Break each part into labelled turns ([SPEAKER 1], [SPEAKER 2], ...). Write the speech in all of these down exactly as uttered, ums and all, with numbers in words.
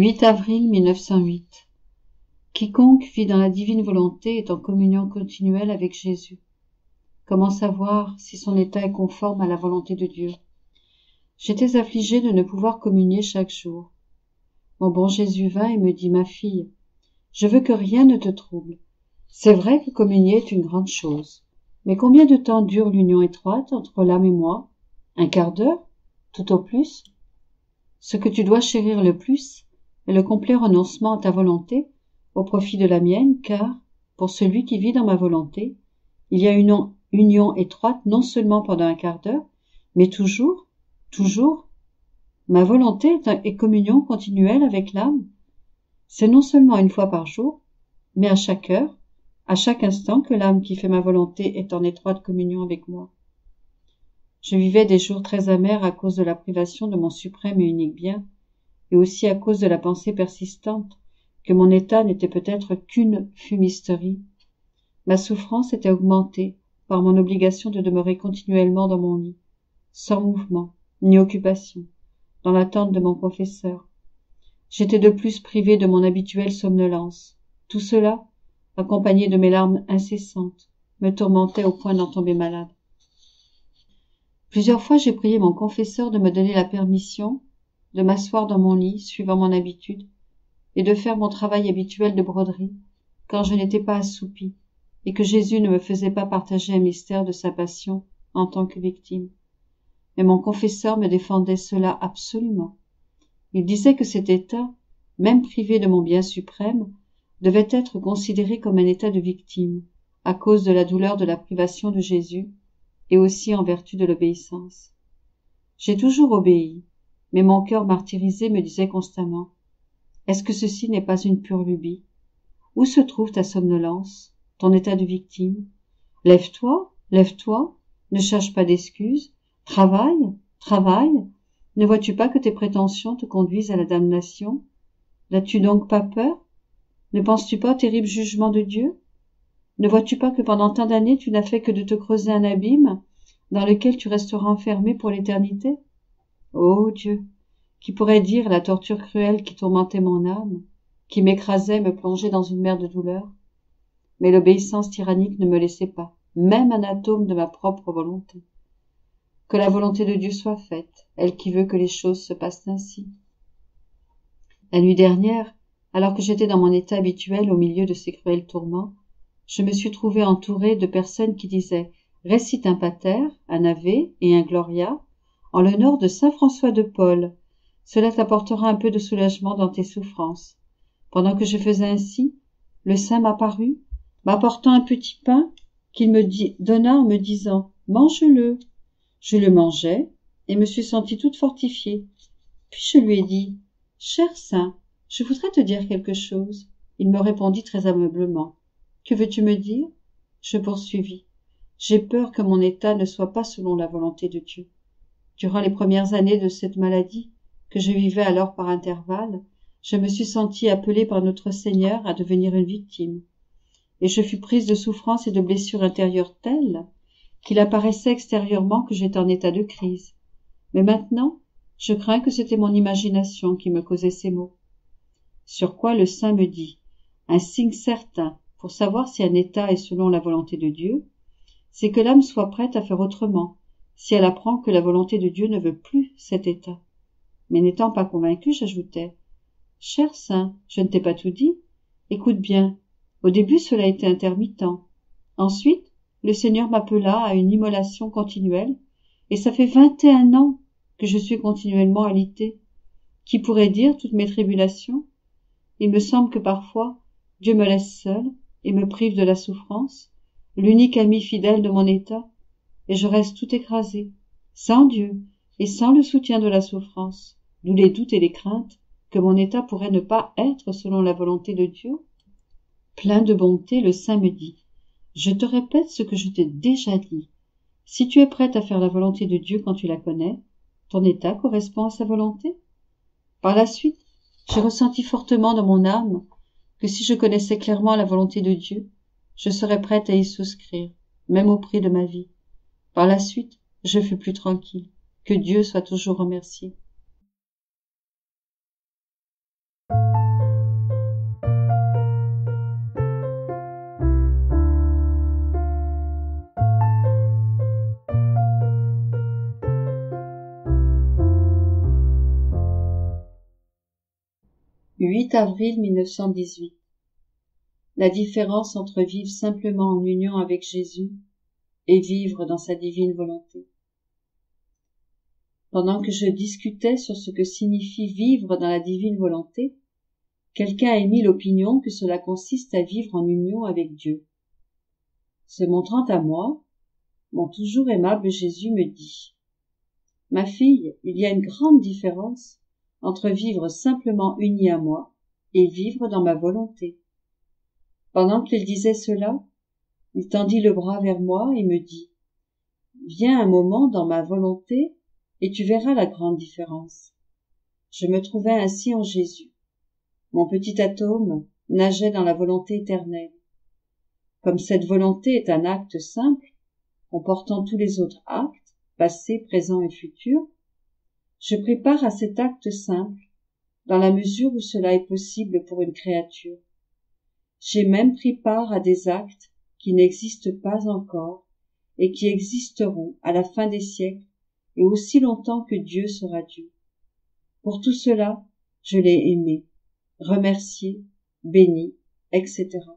[SPEAKER 1] huit avril mille neuf cent huit. Quiconque vit dans la divine volonté est en communion continuelle avec Jésus. Comment savoir si son état est conforme à la volonté de Dieu? J'étais affligée de ne pouvoir communier chaque jour. Mon bon Jésus vint et me dit, ma fille, je veux que rien ne te trouble. C'est vrai que communier est une grande chose. Mais combien de temps dure l'union étroite entre l'âme et moi? Un quart d'heure? Tout au plus? Ce que tu dois chérir le plus est le complet renoncement à ta volonté au profit de la mienne, car, pour celui qui vit dans ma volonté, il y a une union étroite non seulement pendant un quart d'heure, mais toujours, toujours. Ma volonté est communion continuelle avec l'âme. C'est non seulement une fois par jour, mais à chaque heure, à chaque instant que l'âme qui fait ma volonté est en étroite communion avec moi. Je vivais des jours très amers à cause de la privation de mon suprême et unique bien, et aussi à cause de la pensée persistante que mon état n'était peut-être qu'une fumisterie. Ma souffrance était augmentée par mon obligation de demeurer continuellement dans mon lit, sans mouvement, ni occupation, dans l'attente de mon confesseur. J'étais de plus privée de mon habituelle somnolence. Tout cela, accompagné de mes larmes incessantes, me tourmentait au point d'en tomber malade. Plusieurs fois j'ai prié mon confesseur de me donner la permission de m'asseoir dans mon lit, suivant mon habitude, et de faire mon travail habituel de broderie, quand je n'étais pas assoupie, et que Jésus ne me faisait pas partager un mystère de sa passion en tant que victime. Mais mon confesseur me défendait cela absolument. Il disait que cet état, même privé de mon bien suprême, devait être considéré comme un état de victime, à cause de la douleur de la privation de Jésus, et aussi en vertu de l'obéissance. J'ai toujours obéi, mais mon cœur martyrisé me disait constamment, « Est-ce que ceci n'est pas une pure lubie? Où se trouve ta somnolence, ton état de victime? Lève-toi, lève-toi, ne cherche pas d'excuses, travaille, travaille. Ne vois-tu pas que tes prétentions te conduisent à la damnation? N'as-tu donc pas peur? Ne penses-tu pas au terrible jugement de Dieu? Ne vois-tu pas que pendant tant d'années tu n'as fait que de te creuser un abîme dans lequel tu resteras enfermé pour l'éternité? Ô Dieu, qui pourrait dire la torture cruelle qui tourmentait mon âme, qui m'écrasait, me plongeait dans une mer de douleur? Mais l'obéissance tyrannique ne me laissait pas, même un atome de ma propre volonté. Que la volonté de Dieu soit faite, elle qui veut que les choses se passent ainsi. La nuit dernière, alors que j'étais dans mon état habituel au milieu de ces cruels tourments, je me suis trouvée entourée de personnes qui disaient « Récite un pater, un ave et un gloria en l'honneur de saint François de Paule. Cela t'apportera un peu de soulagement dans tes souffrances. » Pendant que je faisais ainsi, le saint m'apparut, m'apportant un petit pain qu'il me dit, donna en me disant « Mange-le ». Je le mangeai et me suis sentie toute fortifiée. Puis je lui ai dit « Cher saint, je voudrais te dire quelque chose. » Il me répondit très ameublement. « Que veux-tu me dire ?» Je poursuivis. « J'ai peur que mon état ne soit pas selon la volonté de Dieu. Durant les premières années de cette maladie, que je vivais alors par intervalles, je me suis sentie appelée par notre Seigneur à devenir une victime. Et je fus prise de souffrances et de blessures intérieures telles qu'il apparaissait extérieurement que j'étais en état de crise. Mais maintenant, je crains que c'était mon imagination qui me causait ces maux. Sur quoi le saint me dit, un signe certain pour savoir si un état est selon la volonté de Dieu, c'est que l'âme soit prête à faire autrement, si elle apprend que la volonté de Dieu ne veut plus cet état. Mais n'étant pas convaincue, j'ajoutais, « Cher saint, je ne t'ai pas tout dit. Écoute bien, au début cela était intermittent. Ensuite, le Seigneur m'appela à une immolation continuelle, et ça fait vingt et un ans que je suis continuellement alitée. Qui pourrait dire toutes mes tribulations? Il me semble que parfois, Dieu me laisse seule et me prive de la souffrance, l'unique ami fidèle de mon état, et je reste tout écrasée, sans Dieu et sans le soutien de la souffrance, d'où les doutes et les craintes que mon état pourrait ne pas être selon la volonté de Dieu. Plein de bonté, le saint me dit, « Je te répète ce que je t'ai déjà dit. Si tu es prête à faire la volonté de Dieu quand tu la connais, ton état correspond à sa volonté. » Par la suite, j'ai ressenti fortement dans mon âme que si je connaissais clairement la volonté de Dieu, je serais prête à y souscrire, même au prix de ma vie. Par la suite, je fus plus tranquille. Que Dieu soit toujours remercié. huit avril mille neuf cent dix-huit. La différence entre vivre simplement en union avec Jésus et vivre dans sa divine volonté. Pendant que je discutais sur ce que signifie vivre dans la divine volonté, quelqu'un a émis l'opinion que cela consiste à vivre en union avec Dieu. Se montrant à moi, mon toujours aimable Jésus me dit : « Ma fille, il y a une grande différence entre vivre simplement unie à moi et vivre dans ma volonté. » Pendant qu'il disait cela, il tendit le bras vers moi et me dit : « Viens un moment dans ma volonté et tu verras la grande différence. » Je me trouvais ainsi en Jésus. Mon petit atome nageait dans la volonté éternelle. Comme cette volonté est un acte simple, comportant tous les autres actes, passé, présent et futur, je pris part à cet acte simple, dans la mesure où cela est possible pour une créature. J'ai même pris part à des actes qui n'existent pas encore et qui existeront à la fin des siècles et aussi longtemps que Dieu sera Dieu. Pour tout cela, je l'ai aimé, remercié, béni, et cetera.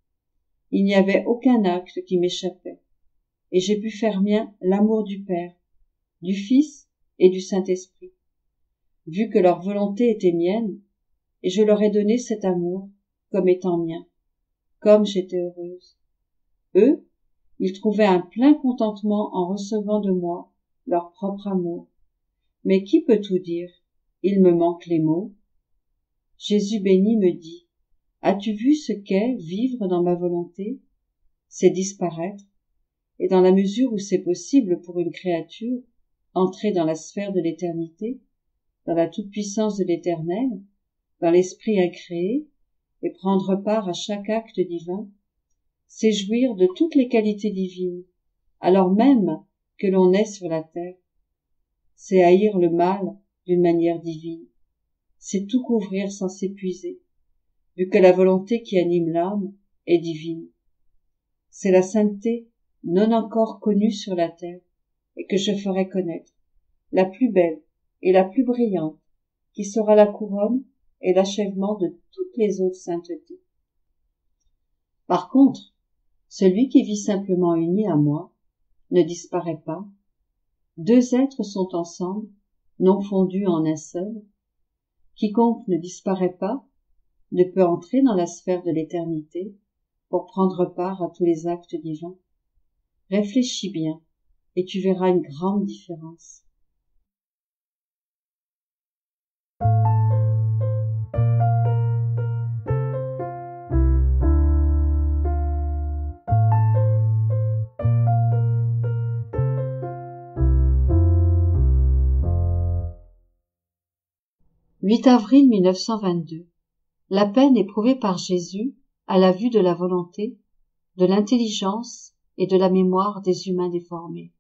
[SPEAKER 1] Il n'y avait aucun acte qui m'échappait, et j'ai pu faire mien l'amour du Père, du Fils et du Saint-Esprit, vu que leur volonté était mienne, et je leur ai donné cet amour comme étant mien, comme j'étais heureuse. Eux, ils trouvaient un plein contentement en recevant de moi leur propre amour. Mais qui peut tout dire? Il me manque les mots. Jésus béni me dit : « As-tu vu ce qu'est vivre dans ma volonté ? C'est disparaître, et dans la mesure où c'est possible pour une créature, entrer dans la sphère de l'éternité, dans la toute-puissance de l'Éternel, dans l'esprit incréé, et prendre part à chaque acte divin, c'est jouir de toutes les qualités divines, alors même que l'on est sur la terre. C'est haïr le mal d'une manière divine. C'est tout couvrir sans s'épuiser, vu que la volonté qui anime l'âme est divine. C'est la sainteté non encore connue sur la terre, et que je ferai connaître, la plus belle et la plus brillante, qui sera la couronne et l'achèvement de toutes les autres saintetés. Par contre, celui qui vit simplement uni à moi ne disparaît pas. Deux êtres sont ensemble, non fondus en un seul. Quiconque ne disparaît pas ne peut entrer dans la sphère de l'éternité pour prendre part à tous les actes divins. Réfléchis bien et tu verras une grande différence. huit avril mille neuf cent vingt-deux. La peine éprouvée par Jésus à la vue de la volonté, de l'intelligence et de la mémoire des humains déformés.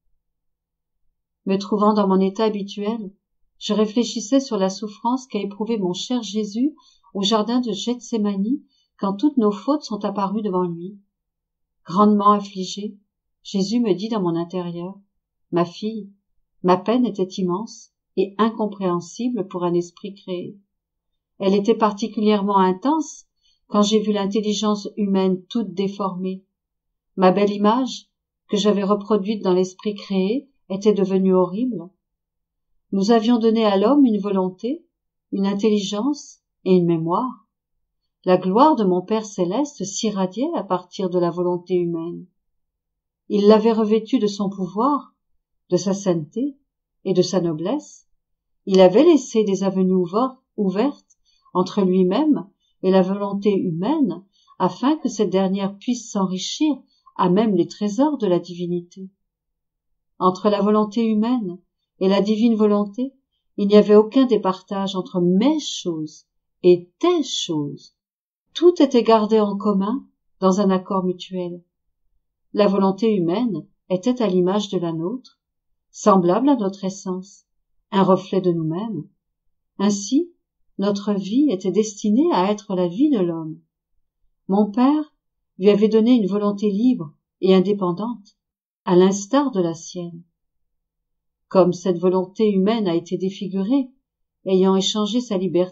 [SPEAKER 1] Me trouvant dans mon état habituel, je réfléchissais sur la souffrance qu'a éprouvée mon cher Jésus au jardin de Gethsémani quand toutes nos fautes sont apparues devant lui. Grandement affligé, Jésus me dit dans mon intérieur : « Ma fille, ma peine était immense et incompréhensible pour un esprit créé. Elle était particulièrement intense quand j'ai vu l'intelligence humaine toute déformée. Ma belle image, que j'avais reproduite dans l'esprit créé, était devenue horrible. Nous avions donné à l'homme une volonté, une intelligence et une mémoire. La gloire de mon Père céleste s'irradiait à partir de la volonté humaine. Il l'avait revêtue de son pouvoir, de sa sainteté et de sa noblesse. Il avait laissé des avenues ouvertes entre lui-même et la volonté humaine, afin que cette dernière puisse s'enrichir à même les trésors de la divinité. Entre la volonté humaine et la divine volonté, il n'y avait aucun départage entre mes choses et tes choses. Tout était gardé en commun dans un accord mutuel. La volonté humaine était à l'image de la nôtre, semblable à notre essence, un reflet de nous-mêmes. Ainsi, notre vie était destinée à être la vie de l'homme. Mon Père lui avait donné une volonté libre et indépendante, à l'instar de la sienne. Comme cette volonté humaine a été défigurée, ayant échangé sa liberté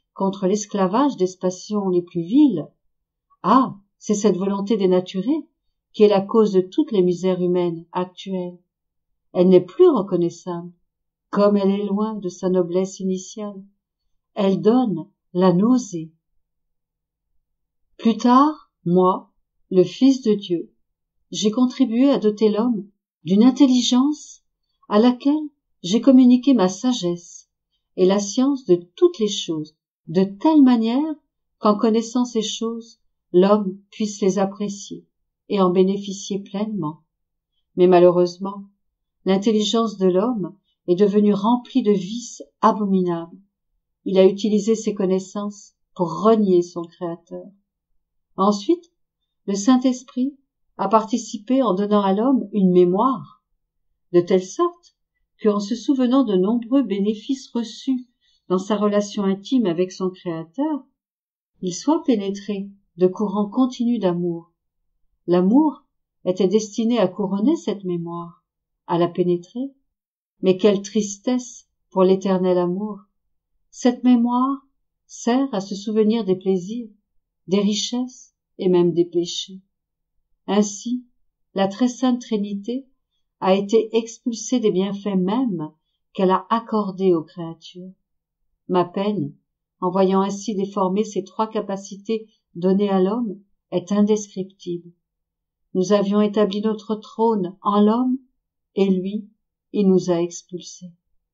[SPEAKER 1] contre l'esclavage des passions les plus viles. Ah, c'est cette volonté dénaturée qui est la cause de toutes les misères humaines actuelles. Elle n'est plus reconnaissable, comme elle est loin de sa noblesse initiale. Elle donne la nausée. Plus tard, moi, le Fils de Dieu, j'ai contribué à doter l'homme d'une intelligence à laquelle j'ai communiqué ma sagesse et la science de toutes les choses, de telle manière qu'en connaissant ces choses, l'homme puisse les apprécier et en bénéficier pleinement. Mais malheureusement, l'intelligence de l'homme est devenue remplie de vices abominables. Il a utilisé ses connaissances pour renier son Créateur. Ensuite, le Saint-Esprit a participé en donnant à l'homme une mémoire, de telle sorte qu'en se souvenant de nombreux bénéfices reçus dans sa relation intime avec son Créateur, il soit pénétré de courants continus d'amour. L'amour était destiné à couronner cette mémoire, à la pénétrer. Mais quelle tristesse pour l'éternel amour! Cette mémoire sert à se souvenir des plaisirs, des richesses et même des péchés. Ainsi, la très sainte Trinité a été expulsée des bienfaits mêmes qu'elle a accordés aux créatures. Ma peine, en voyant ainsi déformer ces trois capacités données à l'homme, est indescriptible. Nous avions établi notre trône en l'homme, et lui, il nous a expulsés.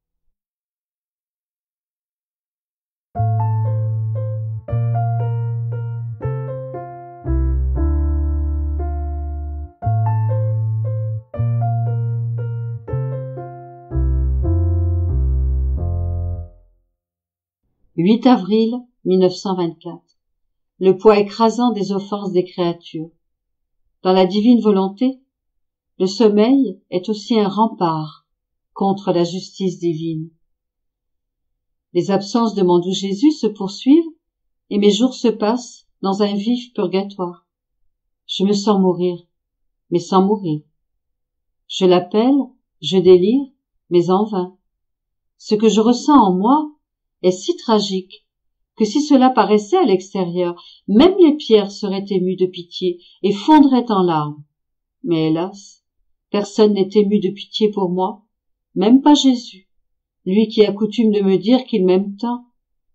[SPEAKER 1] huit avril mille neuf cent vingt-quatre. Le poids écrasant des offenses des créatures. Dans la divine volonté, le sommeil est aussi un rempart contre la justice divine. Les absences de mon doux Jésus se poursuivent et mes jours se passent dans un vif purgatoire. Je me sens mourir, mais sans mourir. Je l'appelle, je délire, mais en vain. Ce que je ressens en moi est si tragique que si cela paraissait à l'extérieur, même les pierres seraient émues de pitié et fondraient en larmes. Mais hélas, personne n'est ému de pitié pour moi, même pas Jésus, lui qui a coutume de me dire qu'il m'aime tant.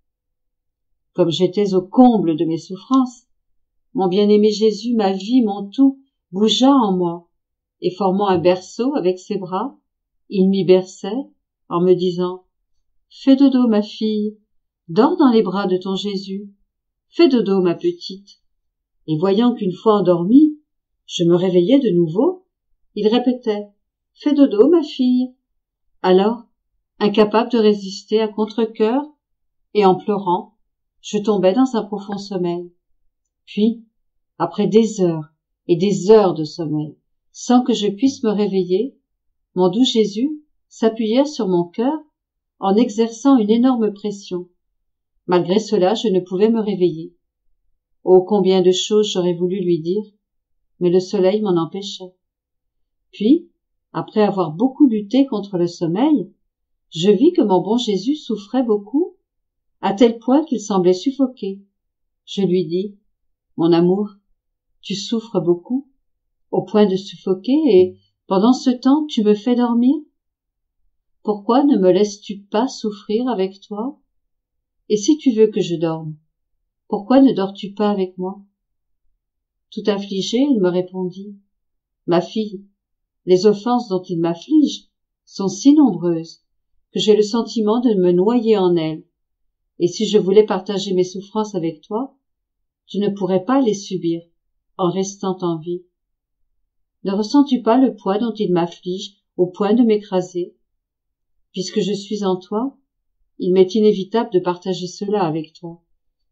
[SPEAKER 1] Comme j'étais au comble de mes souffrances, mon bien-aimé Jésus, ma vie, mon tout, bougea en moi, et formant un berceau avec ses bras, il m'y berçait en me disant « Fais dodo, ma fille, dors dans les bras de ton Jésus, fais dodo, ma petite. » Et voyant qu'une fois endormie, je me réveillais de nouveau, il répétait « Fais dodo, ma fille. » Alors, incapable de résister à contre-cœur, et en pleurant, je tombais dans un profond sommeil. Puis, après des heures et des heures de sommeil, sans que je puisse me réveiller, mon doux Jésus s'appuyait sur mon cœur en exerçant une énorme pression. Malgré cela, je ne pouvais me réveiller. Oh, combien de choses j'aurais voulu lui dire, mais le soleil m'en empêchait. Puis, après avoir beaucoup lutté contre le sommeil, je vis que mon bon Jésus souffrait beaucoup, à tel point qu'il semblait suffoquer. Je lui dis, « Mon amour, tu souffres beaucoup, au point de suffoquer, et pendant ce temps tu me fais dormir? Pourquoi ne me laisses-tu pas souffrir avec toi? Et si tu veux que je dorme, pourquoi ne dors-tu pas avec moi? » Tout affligé, il me répondit, « Ma fille, les offenses dont il m'afflige sont si nombreuses que j'ai le sentiment de me noyer en elles, et si je voulais partager mes souffrances avec toi, je ne pourrais pas les subir en restant en vie. Ne ressens-tu pas le poids dont il m'afflige au point de m'écraser? Puisque je suis en toi, il m'est inévitable de partager cela avec toi.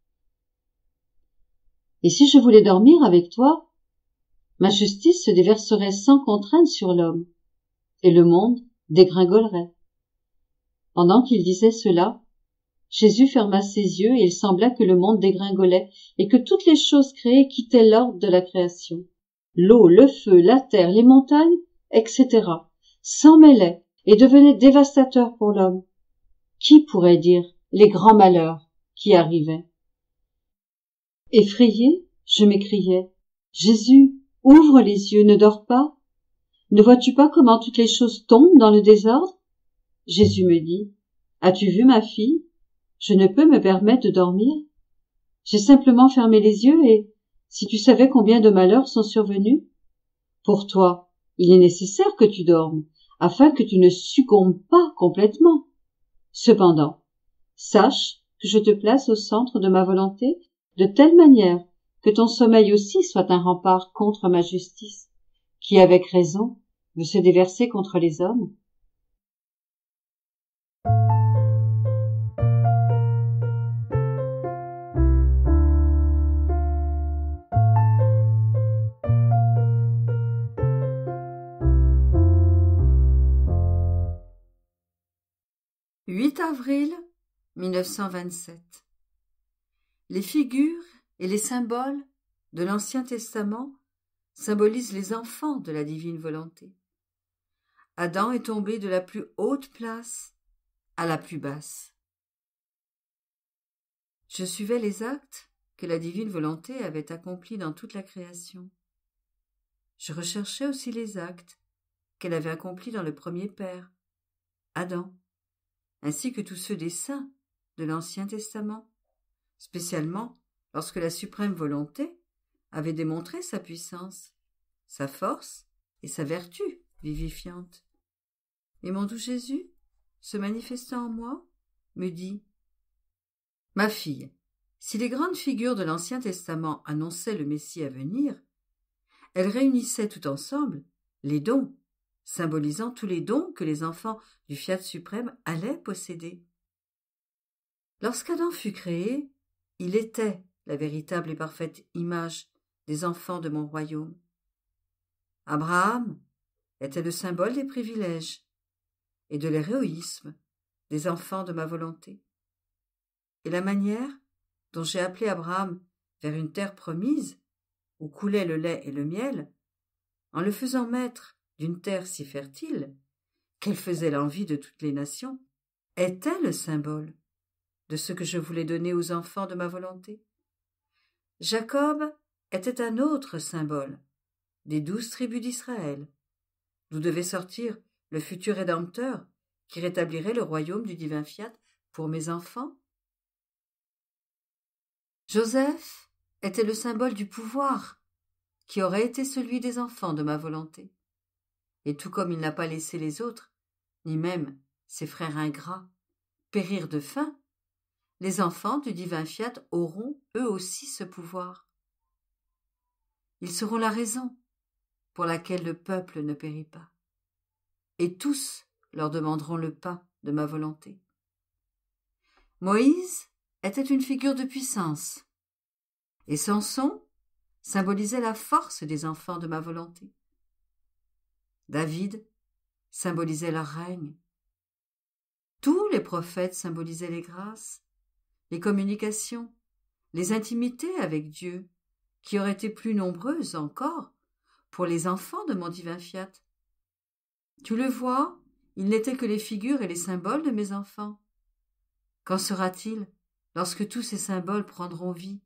[SPEAKER 1] Et si je voulais dormir avec toi, ma justice se déverserait sans contrainte sur l'homme, et le monde dégringolerait. » Pendant qu'il disait cela, Jésus ferma ses yeux et il sembla que le monde dégringolait et que toutes les choses créées quittaient l'ordre de la création. L'eau, le feu, la terre, les montagnes, et cetera s'en mêlaient et devenaient dévastateurs pour l'homme. Qui pourrait dire les grands malheurs qui arrivait. Effrayée, je m'écriai, « Jésus, ouvre les yeux, ne dors pas. Ne vois-tu pas comment toutes les choses tombent dans le désordre ?» Jésus me dit, « As-tu vu ma fille? Je ne peux me permettre de dormir. J'ai simplement fermé les yeux et, si tu savais combien de malheurs sont survenus, pour toi, il est nécessaire que tu dormes, afin que tu ne succombes pas complètement. Cependant, sache que je te place au centre de ma volonté de telle manière que ton sommeil aussi soit un rempart contre ma justice, qui, avec raison, veut se déverser contre les hommes. »
[SPEAKER 2] huit avril mille neuf cent vingt-sept. Les figures et les symboles de l'Ancien Testament symbolisent les enfants de la divine volonté. Adam est tombé de la plus haute place à la plus basse. Je suivais les actes que la divine volonté avait accomplis dans toute la création. Je recherchais aussi les actes qu'elle avait accomplis dans le premier père, Adam, ainsi que tous ceux des saints de l'Ancien Testament, spécialement lorsque la suprême volonté avait démontré sa puissance, sa force et sa vertu vivifiante. Et mon doux Jésus, se manifestant en moi, me dit « Ma fille, si les grandes figures de l'Ancien Testament annonçaient le Messie à venir, elles réunissaient tout ensemble les dons, symbolisant tous les dons que les enfants du Fiat suprême allaient posséder. Lorsqu'Adam fut créé, il était la véritable et parfaite image des enfants de mon royaume. Abraham était le symbole des privilèges et de l'héroïsme des enfants de ma volonté. Et la manière dont j'ai appelé Abraham vers une terre promise, où coulait le lait et le miel, en le faisant maître d'une terre si fertile qu'elle faisait l'envie de toutes les nations, était le symbole de ce que je voulais donner aux enfants de ma volonté. Jacob était un autre symbole des douze tribus d'Israël, d'où devait sortir le futur Rédempteur qui rétablirait le royaume du divin Fiat pour mes enfants. Joseph était le symbole du pouvoir qui aurait été celui des enfants de ma volonté. Et tout comme il n'a pas laissé les autres, ni même ses frères ingrats, périr de faim, les enfants du divin Fiat auront eux aussi ce pouvoir. Ils seront la raison pour laquelle le peuple ne périt pas. Et tous leur demanderont le pain de ma volonté. Moïse était une figure de puissance, et Samson symbolisait la force des enfants de ma volonté. David symbolisait leur règne. Tous les prophètes symbolisaient les grâces, les communications, les intimités avec Dieu, qui auraient été plus nombreuses encore pour les enfants de mon divin Fiat. Tu le vois, ils n'étaient que les figures et les symboles de mes enfants. Qu'en sera-t-il lorsque tous ces symboles prendront vie?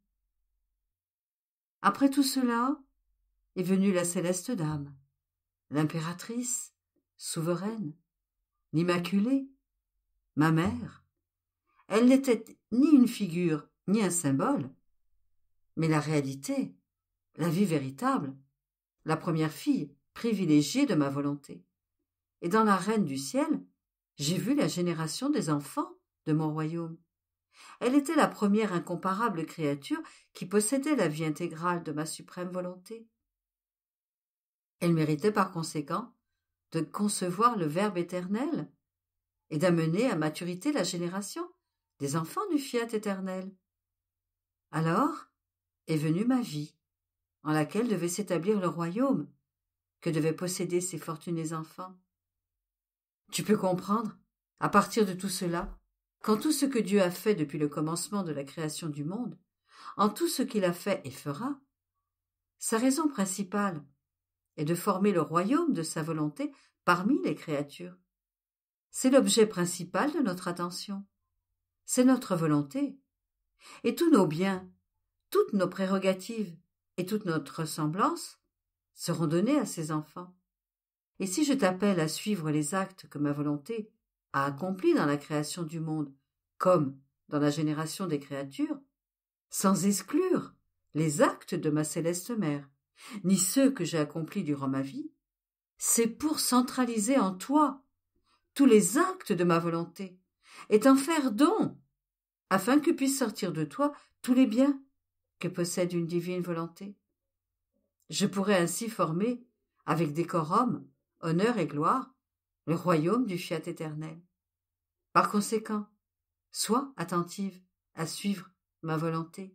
[SPEAKER 2] Après tout cela est venue la céleste dame, l'impératrice, souveraine, l'immaculée, ma mère. Elle n'était ni une figure ni un symbole, mais la réalité, la vie véritable, la première fille privilégiée de ma volonté. Et dans la reine du ciel, j'ai vu la génération des enfants de mon royaume. Elle était la première incomparable créature qui possédait la vie intégrale de ma suprême volonté. Elle méritait par conséquent de concevoir le Verbe éternel et d'amener à maturité la génération des enfants du Fiat éternel. Alors est venue ma vie, en laquelle devait s'établir le royaume que devaient posséder ces fortunés enfants. Tu peux comprendre, à partir de tout cela, qu'en tout ce que Dieu a fait depuis le commencement de la création du monde, en tout ce qu'il a fait et fera, sa raison principale est de former le royaume de sa volonté parmi les créatures. C'est l'objet principal de notre attention. C'est notre volonté Et tous nos biens, toutes nos prérogatives et toute notre ressemblance seront donnés à ces enfants. Et si je t'appelle à suivre les actes que ma volonté a accomplis dans la création du monde, comme dans la génération des créatures, sans exclure les actes de ma céleste mère, ni ceux que j'ai accomplis durant ma vie, c'est pour centraliser en toi tous les actes de ma volonté, et t'en faire don, afin que puissent sortir de toi tous les biens que possède une divine volonté. Je pourrais ainsi former, avec décorum, honneur et gloire, le royaume du fiat éternel. Par conséquent, sois attentive à suivre ma volonté.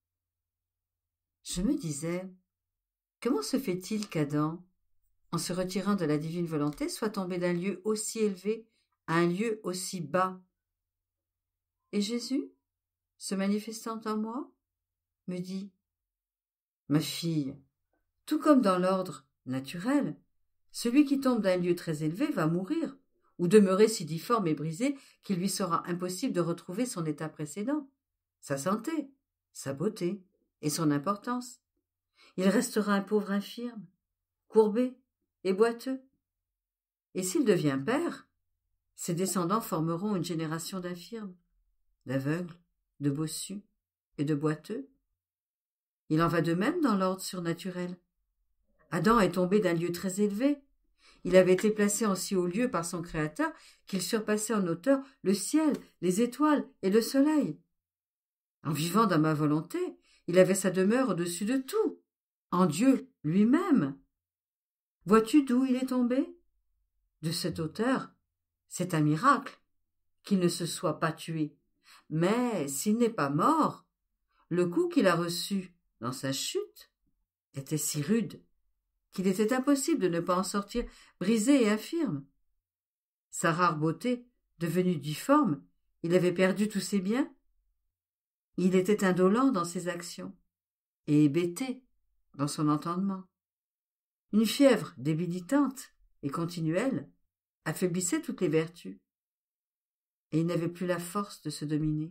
[SPEAKER 2] Je me disais, comment se fait-il qu'Adam, en se retirant de la divine volonté, soit tombé d'un lieu aussi élevé à un lieu aussi bas? Et Jésus, se manifestant en moi, me dit, ma fille, tout comme dans l'ordre naturel, celui qui tombe d'un lieu très élevé va mourir, ou demeurer si difforme et brisé qu'il lui sera impossible de retrouver son état précédent, sa santé, sa beauté et son importance. Il restera un pauvre infirme, courbé et boiteux. Et s'il devient père, ses descendants formeront une génération d'infirmes, d'aveugles, de bossus et de boiteux. Il en va de même dans l'ordre surnaturel. Adam est tombé d'un lieu très élevé. Il avait été placé en si haut lieu par son Créateur qu'il surpassait en hauteur le ciel, les étoiles et le soleil. En vivant dans ma volonté, il avait sa demeure au-dessus de tout, en Dieu lui-même. Vois-tu d'où il est tombé? De cette hauteur, c'est un miracle qu'il ne se soit pas tué. Mais s'il n'est pas mort, le coup qu'il a reçu dans sa chute était si rude qu'il était impossible de ne pas en sortir brisé et infirme. Sa rare beauté, devenue difforme, il avait perdu tous ses biens. Il était indolent dans ses actions et hébété dans son entendement. Une fièvre débilitante et continuelle affaiblissait toutes les vertus, et il n'avait plus la force de se dominer.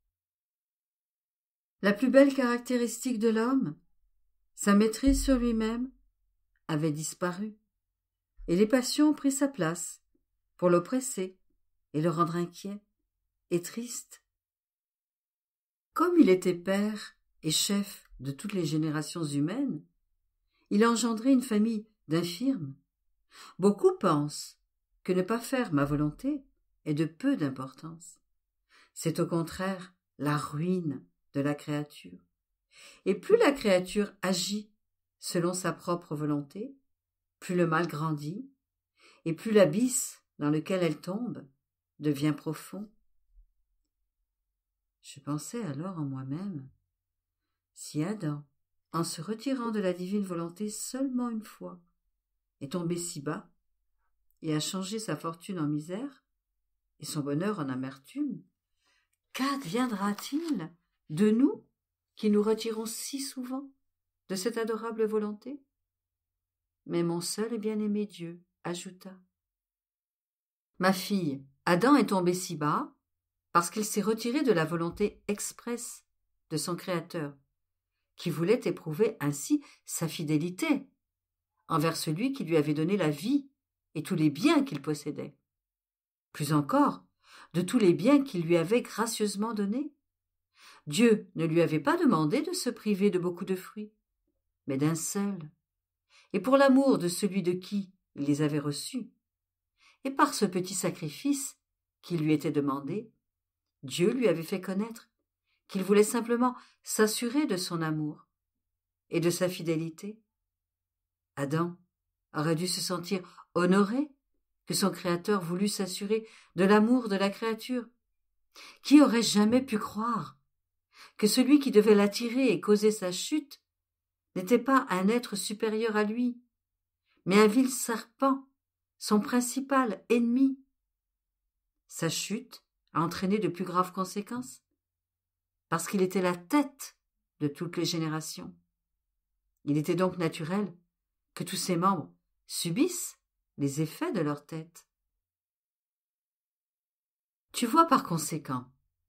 [SPEAKER 2] La plus belle caractéristique de l'homme, sa maîtrise sur lui-même, avait disparu, et les passions ont pris sa place pour l'oppresser et le rendre inquiet et triste. Comme il était père et chef de toutes les générations humaines, il a engendré une famille d'infirmes. Beaucoup pensent que ne pas faire ma volonté est de peu d'importance. C'est au contraire la ruine de la créature. Et plus la créature agit selon sa propre volonté, plus le mal grandit, et plus l'abysse dans lequel elle tombe devient profond. Je pensais alors en moi-même, si Adam, en se retirant de la divine volonté seulement une fois, est tombé si bas, et a changé sa fortune en misère, et son bonheur en amertume, qu'adviendra-t-il de nous qui nous retirons si souvent de cette adorable volonté? Mais mon seul et bien-aimé Dieu ajouta, ma fille, Adam est tombé si bas parce qu'il s'est retiré de la volonté expresse de son Créateur, qui voulait éprouver ainsi sa fidélité envers celui qui lui avait donné la vie et tous les biens qu'il possédait. Plus encore, de tous les biens qu'il lui avait gracieusement donnés. Dieu ne lui avait pas demandé de se priver de beaucoup de fruits, mais d'un seul, et pour l'amour de celui de qui il les avait reçus, et par ce petit sacrifice qui lui était demandé, Dieu lui avait fait connaître qu'il voulait simplement s'assurer de son amour et de sa fidélité. Adam aurait dû se sentir honoré que son Créateur voulût s'assurer de l'amour de la créature. Qui aurait jamais pu croire que celui qui devait l'attirer et causer sa chute n'était pas un être supérieur à lui, mais un vil serpent, son principal ennemi? Sa chute a entraîné de plus graves conséquences, parce qu'il était la tête de toutes les générations. Il était donc naturel que tous ses membres subissent les effets de leur tête. Tu vois par conséquent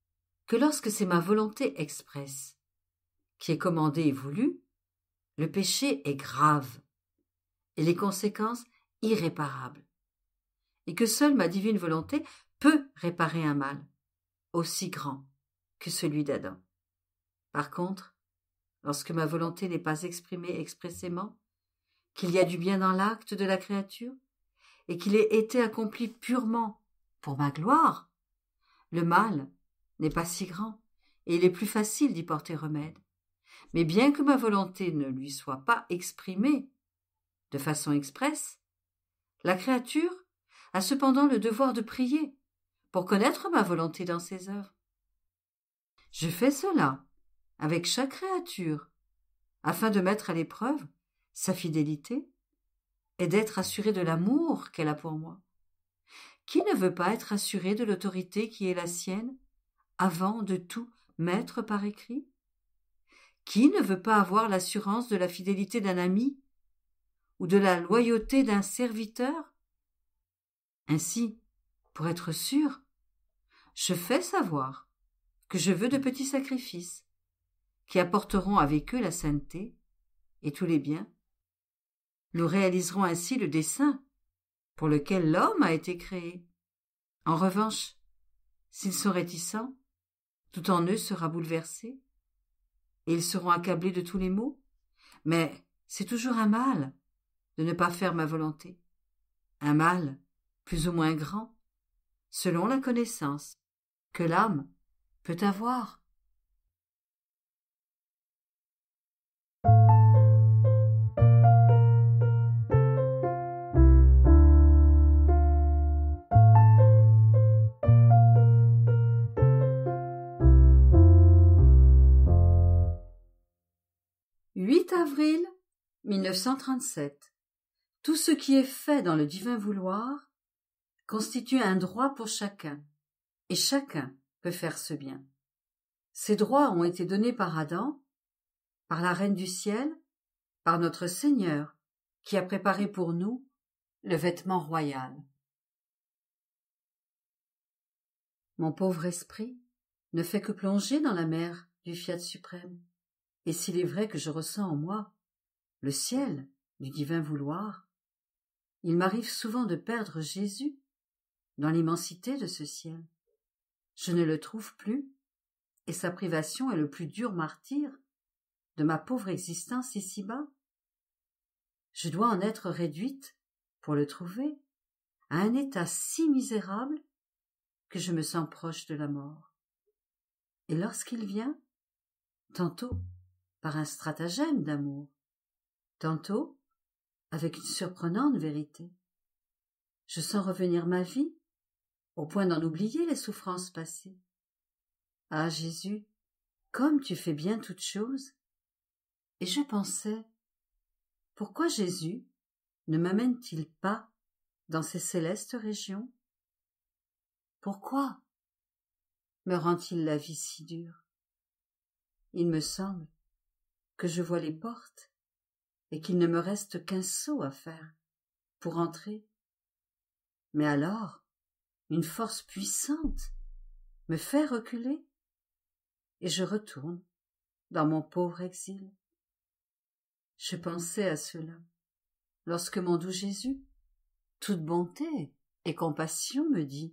[SPEAKER 2] que lorsque c'est ma volonté expresse qui est commandée et voulue, le péché est grave et les conséquences irréparables, et que seule ma divine volonté peut réparer un mal aussi grand que celui d'Adam. Par contre, lorsque ma volonté n'est pas exprimée expressément, qu'il y a du bien dans l'acte de la créature, et qu'il ait été accompli purement pour ma gloire, le mal n'est pas si grand, et il est plus facile d'y porter remède. Mais bien que ma volonté ne lui soit pas exprimée de façon expresse, la créature a cependant le devoir de prier pour connaître ma volonté dans ses œuvres. Je fais cela avec chaque créature, afin de mettre à l'épreuve sa fidélité et d'être assuré de l'amour qu'elle a pour moi. Qui ne veut pas être assuré de l'autorité qui est la sienne avant de tout mettre par écrit? Qui ne veut pas avoir l'assurance de la fidélité d'un ami ou de la loyauté d'un serviteur? Ainsi, pour être sûr, je fais savoir que je veux de petits sacrifices qui apporteront avec eux la sainteté et tous les biens. Nous réaliserons ainsi le dessein pour lequel l'homme a été créé. En revanche, s'ils sont réticents, tout en eux sera bouleversé, et ils seront accablés de tous les maux. Mais c'est toujours un mal de ne pas faire ma volonté, un mal plus ou moins grand, selon la connaissance que l'âme peut avoir. huit avril mille neuf cent trente-sept. Tout ce qui est fait dans le divin vouloir constitue un droit pour chacun, et chacun peut faire ce bien. Ces droits ont été donnés par Adam, par la Reine du Ciel, par notre Seigneur, qui a préparé pour nous le vêtement royal. Mon pauvre esprit ne fait que plonger dans la mer du fiat suprême, et s'il est vrai que je ressens en moi le ciel du divin vouloir, il m'arrive souvent de perdre Jésus dans l'immensité de ce ciel. Je ne le trouve plus, et sa privation est le plus dur martyre de ma pauvre existence ici-bas. Je dois en être réduite, pour le trouver, à un état si misérable que je me sens proche de la mort. Et lorsqu'il vient, tantôt par un stratagème d'amour, tantôt avec une surprenante vérité, je sens revenir ma vie, au point d'en oublier les souffrances passées. Ah Jésus, comme tu fais bien toutes choses. Et je pensais, pourquoi Jésus ne m'amène-t-il pas dans ces célestes régions? Pourquoi me rend-il la vie si dure? Il me semble que je vois les portes et qu'il ne me reste qu'un saut à faire pour entrer. Mais alors, une force puissante me fait reculer et je retourne dans mon pauvre exil. Je pensais à cela lorsque mon doux Jésus, toute bonté et compassion, me dit: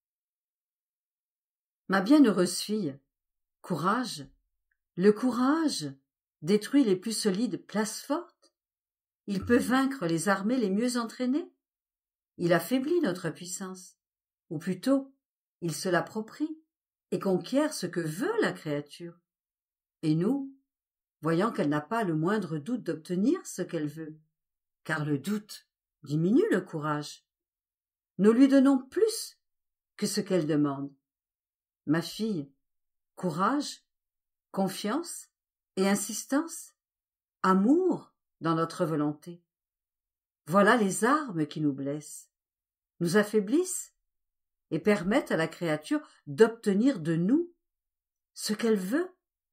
[SPEAKER 2] Ma bienheureuse fille, courage, le courage détruit les plus solides places fortes, il peut vaincre les armées les mieux entraînées, il affaiblit notre puissance, ou plutôt, il se l'approprie et conquiert ce que veut la créature. Et nous, voyant qu'elle n'a pas le moindre doute d'obtenir ce qu'elle veut, car le doute diminue le courage, nous lui donnons plus que ce qu'elle demande. Ma fille, courage, confiance et insistance, amour dans notre volonté. Voilà les armes qui nous blessent, nous affaiblissent et permettent à la créature d'obtenir de nous ce qu'elle veut.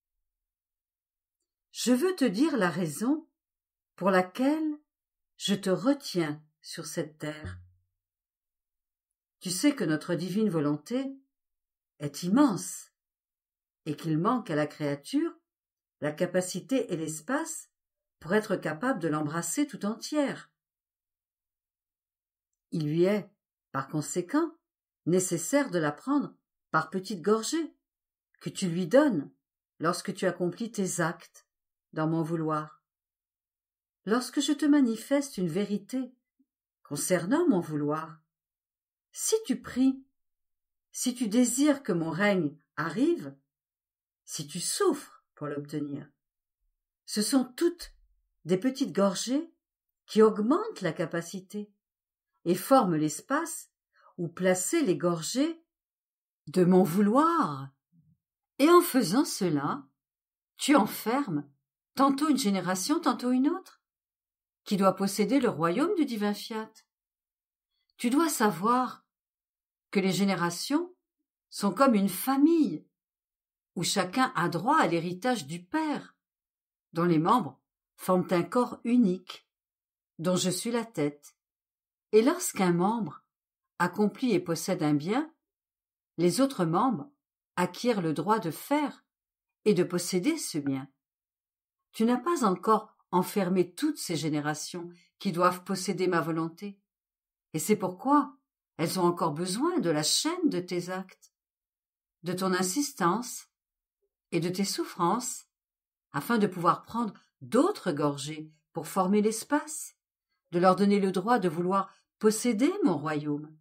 [SPEAKER 2] Je veux te dire la raison pour laquelle je te retiens sur cette terre. Tu sais que notre divine volonté est immense et qu'il manque à la créature la capacité et l'espace pour être capable de l'embrasser tout entière. Il lui est, par conséquent, nécessaire de la prendre par petites gorgées, que tu lui donnes lorsque tu accomplis tes actes dans mon vouloir. Lorsque je te manifeste une vérité concernant mon vouloir, si tu pries, si tu désires que mon règne arrive, si tu souffres pour l'obtenir, ce sont toutes des petites gorgées qui augmentent la capacité et forment l'espace où placer les gorgées de mon vouloir. Et en faisant cela, tu enfermes tantôt une génération, tantôt une autre, qui doit posséder le royaume du divin fiat. Tu dois savoir que les générations sont comme une famille, où chacun a droit à l'héritage du Père, dont les membres forment un corps unique, dont je suis la tête. Et lorsqu'un membre accomplit et possède un bien, les autres membres acquièrent le droit de faire et de posséder ce bien. Tu n'as pas encore enfermé toutes ces générations qui doivent posséder ma volonté, et c'est pourquoi elles ont encore besoin de la chaîne de tes actes, de ton insistance et de tes souffrances, afin de pouvoir prendre d'autres gorgées pour former l'espace, de leur donner le droit de vouloir posséder mon royaume.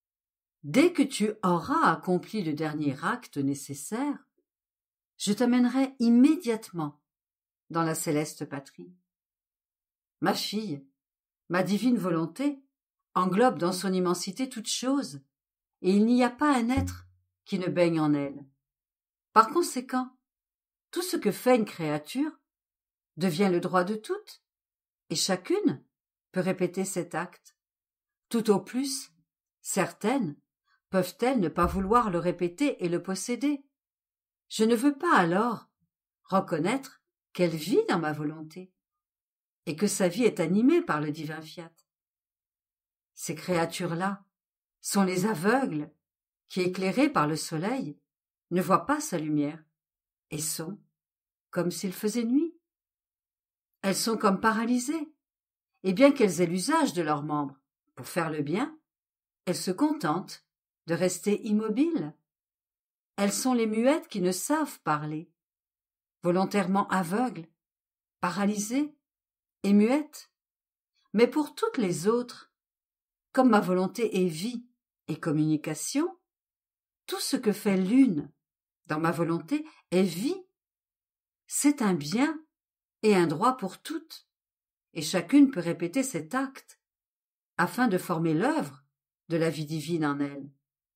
[SPEAKER 2] Dès que tu auras accompli le dernier acte nécessaire, je t'amènerai immédiatement dans la céleste patrie. Ma fille, ma divine volonté englobe dans son immensité toute chose, et il n'y a pas un être qui ne baigne en elle. Par conséquent, tout ce que fait une créature devient le droit de toutes, et chacune peut répéter cet acte. Tout au plus, certaines peuvent-elles ne pas vouloir le répéter et le posséder. Je ne veux pas alors reconnaître qu'elle vit dans ma volonté, et que sa vie est animée par le divin fiat. Ces créatures-là sont les aveugles qui, éclairés par le soleil, ne voient pas sa lumière, et sont comme s'il faisait nuit. Elles sont comme paralysées, et bien qu'elles aient l'usage de leurs membres pour faire le bien, elles se contentent de rester immobiles. Elles sont les muettes qui ne savent parler, volontairement aveugles, paralysées et muettes. Mais pour toutes les autres, comme ma volonté est vie et communication, tout ce que fait l'une dans ma volonté est vie. C'est un bien et un droit pour toutes, et chacune peut répéter cet acte afin de former l'œuvre de la vie divine en elle.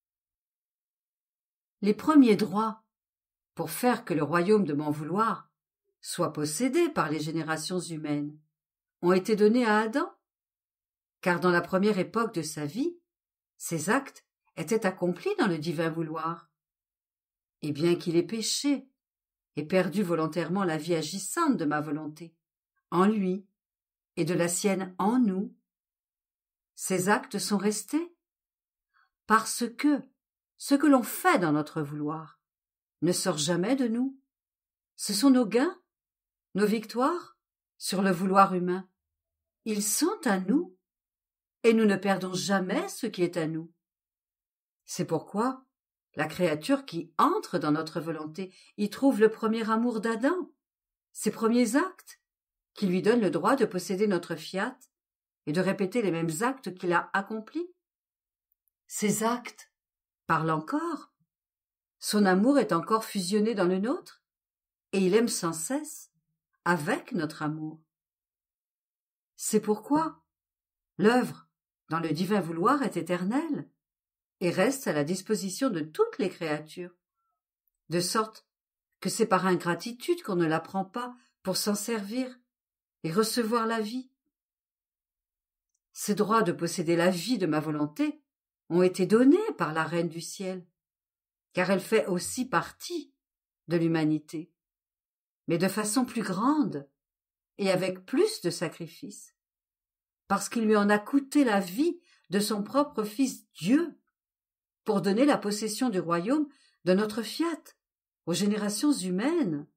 [SPEAKER 2] Les premiers droits pour faire que le royaume de mon vouloir soit possédé par les générations humaines ont été donnés à Adam, car dans la première époque de sa vie, ses actes étaient accomplis dans le divin vouloir. Et bien qu'il ait péché et perdu volontairement la vie agissante de ma volonté, en lui, et de la sienne en nous, ces actes sont restés, parce que ce que l'on fait dans notre vouloir ne sort jamais de nous. Ce sont nos gains, nos victoires sur le vouloir humain. Ils sont à nous, et nous ne perdons jamais ce qui est à nous. C'est pourquoi la créature qui entre dans notre volonté y trouve le premier amour d'Adam, ses premiers actes, qui lui donnent le droit de posséder notre fiat et de répéter les mêmes actes qu'il a accomplis. Ces actes parlent encore, son amour est encore fusionné dans le nôtre, et il aime sans cesse avec notre amour. C'est pourquoi l'œuvre dans le divin vouloir est éternelle et reste à la disposition de toutes les créatures, de sorte que c'est par ingratitude qu'on ne la prend pas pour s'en servir et recevoir la vie. Ces droits de posséder la vie de ma volonté ont été donnés par la Reine du ciel, car elle fait aussi partie de l'humanité, mais de façon plus grande et avec plus de sacrifices, parce qu'il lui en a coûté la vie de son propre Fils Dieu, pour donner la possession du royaume de notre fiat aux générations humaines.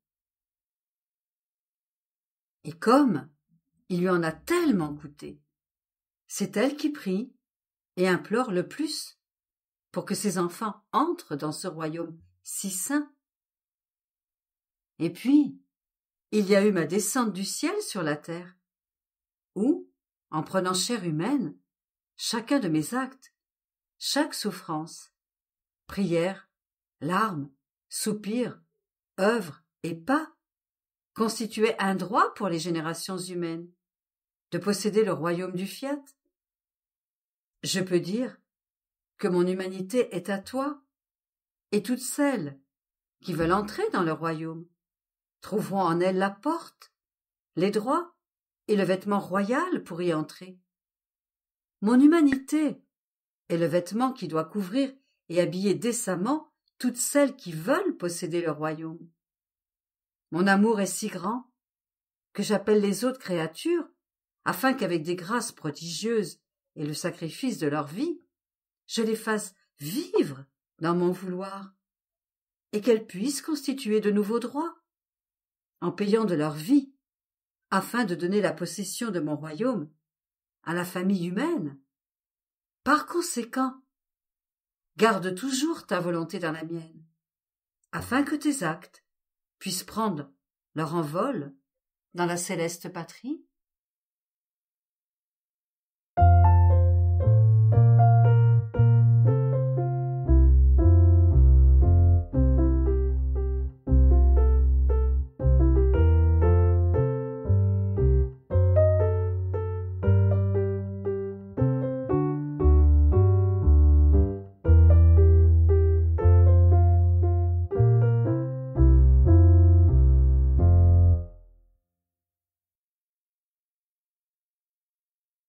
[SPEAKER 2] Et comme il lui en a tellement coûté, c'est elle qui prie et implore le plus pour que ses enfants entrent dans ce royaume si saint. Et puis, il y a eu ma descente du ciel sur la terre, où, en prenant chair humaine, chacun de mes actes, chaque souffrance, prière, larmes, soupir, œuvre et pas, constituait un droit pour les générations humaines, de posséder le royaume du fiat. Je peux dire que mon humanité est à toi, et toutes celles qui veulent entrer dans le royaume trouveront en elle la porte, les droits et le vêtement royal pour y entrer. Mon humanité est le vêtement qui doit couvrir et habiller décemment toutes celles qui veulent posséder le royaume. Mon amour est si grand que j'appelle les autres créatures afin qu'avec des grâces prodigieuses et le sacrifice de leur vie, je les fasse vivre dans mon vouloir et qu'elles puissent constituer de nouveaux droits en payant de leur vie afin de donner la possession de mon royaume à la famille humaine. Par conséquent, garde toujours ta volonté dans la mienne, afin que tes actes puissent prendre leur envol dans la céleste patrie.